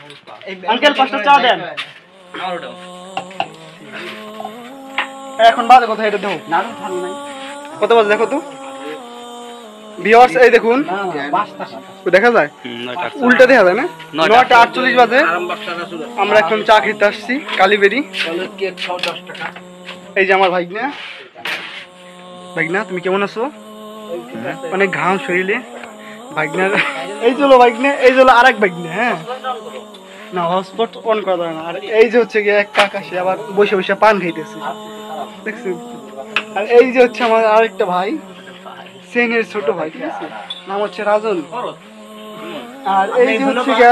Uncle 5টা চা দেন। এখন বাজে কথা এটা দেখো কত বাজে দেখো তো ভিউয়ার্স। এই দেখুন দেখা যায় উল্টা দেখা যায় না 9টা 48 বাজে। আমরা এখন চা খেতে আসছি কালীবেরি। এই যে আমার ভাইগনা। ভাইগনা তুমি কেমন আছো? অনেক ঘাম শরীরে ভাইগনার। এই চলো ভাইগনা, এই চলো আরেক ভাইগনা। হ্যাঁ না হটস্পট অন করা যায় না। আর এই যে হচ্ছে গিয়ে এক কাকা, সে আবার বসে বসে পান খাইতেছে দেখছি। আর এই যে হচ্ছে আমার আরেকটা ভাই, সেনের ছোট ভাই, ঠিক আছে, নাম হচ্ছে রাজন। আর এই যে হচ্ছে গিয়া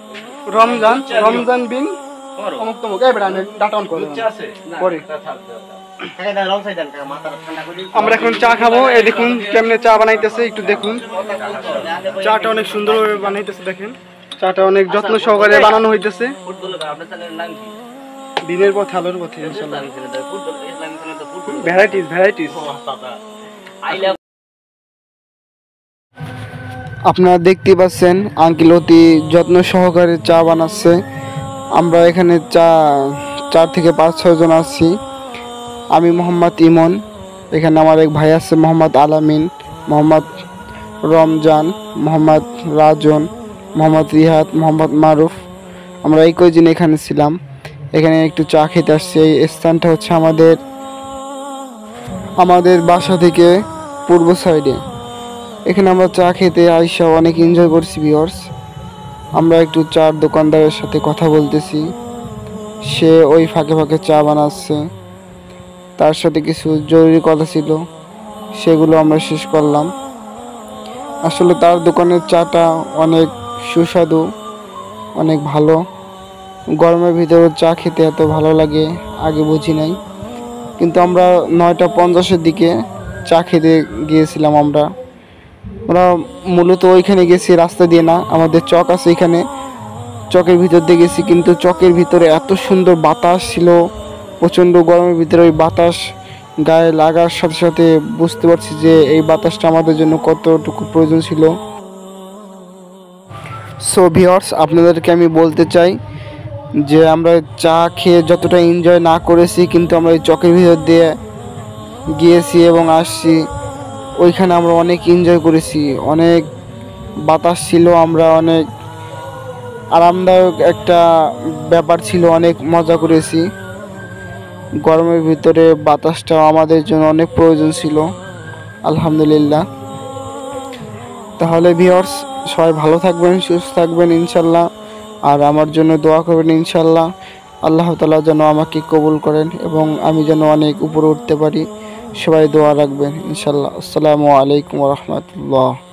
রমজান বিন অমুক তমুক। এই বেটা ডাটা অন করে পরে আমরা এখন চা খাবো। এই দেখুন কেমনে চা বানাইতেছে, একটু দেখুন। চাটা অনেক সুন্দরভাবে বানাইতেছে, দেখেন চাটা অনেক যত্ন সহকারে বানানো হইতেছে। দিনের পথে আলোর পথে ভ্যারাইটিস। আপনারা দেখতে পাচ্ছেন আঙ্কেল অতি যত্ন সহকারে চা বানাচ্ছে। আমরা এখানে 4 থেকে 5-6 জন আছি। আমি মোহাম্মদ ইমন, এখানে আমার এক ভাই আছে মোহাম্মদ আলামিন, মোহাম্মদ রমজান, মোহাম্মদ রাজন, মোহাম্মদ রিহাত, মোহাম্মদ মারুফ। আমরা এই কয়জন এখানে ছিলাম। এখানে একটু চা খেতে আসছি। এই স্থানটা হচ্ছে আমাদের বাসা থেকে পূর্ব সাইডে। এখানে আমরা চা খেতে আইসা অনেক এনজয় করছি ভিউয়ার্স। আমরা একটু চার দোকানদারের সাথে কথা বলতেছি, সে ওই ফাঁকে ফাঁকে চা বানাচ্ছে। তার সাথে কিছু জরুরি কথা ছিল, সেগুলো আমরা শেষ করলাম। আসলে তার দোকানের চাটা অনেক সুস্বাদু, অনেক ভালো। গরমের ভিতরে চা খেতে এত ভালো লাগে আগে বুঝি নাই। কিন্তু আমরা 9টা 50-এর দিকে চা খেতে গিয়েছিলাম। আমরা মূলত ওইখানে গেছি রাস্তা দিয়ে না, আমাদের চক আছে এখানে, চকের ভিতর দিয়ে গেছি। কিন্তু চকের ভিতরে এত সুন্দর বাতাস ছিল, প্রচণ্ড গরমের ভিতরে ওই বাতাস গায়ে লাগার সাথে সাথে বুঝতে পারছি যে এই বাতাসটা আমাদের জন্য কতটুকু প্রয়োজন ছিল। সো ভিউয়ার্স, আপনাদেরকে আমি বলতে চাই যে আমরা চা খেয়ে যতটা এনজয় না করেছি, কিন্তু আমরা এই চকের ভিতর দিয়ে গিয়েছি এবং আসছি, ওইখানে আমরা অনেক এনজয় করেছি। অনেক বাতাস ছিল, আমরা অনেক আরামদায়ক একটা ব্যাপার ছিল, অনেক মজা করেছি। গরমের ভিতরে বাতাসটা আমাদের জন্য অনেক প্রয়োজন ছিল, আলহামদুলিল্লাহ। তাহলে ভিউয়ার্স, সবাই ভালো থাকবেন, সুস্থ থাকবেন ইনশাল্লাহ। আর আমার জন্য দোয়া করবেন ইনশাল্লাহ। আল্লাহ তাআলা যেন আমাকে কবুল করেন এবং আমি যেন অনেক উপরে উঠতে পারি। সবাই দোয়া রাখবেন ইনশাল্লাহ। আসসালামু আলাইকুম ওয়া রাহমাতুল্লাহ।